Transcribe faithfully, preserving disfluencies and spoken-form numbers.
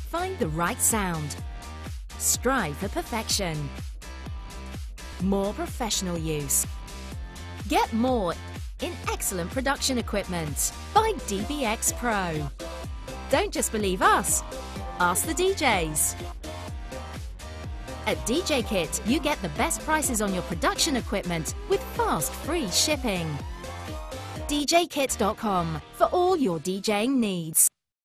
Find the right sound. Strive for perfection. More professional use. Get more in excellent production equipment by D B X Pro. Don't just believe us, ask the D Js. At D J Kit, you get the best prices on your production equipment with fast, free shipping. D J kit dot com for all your DJing needs.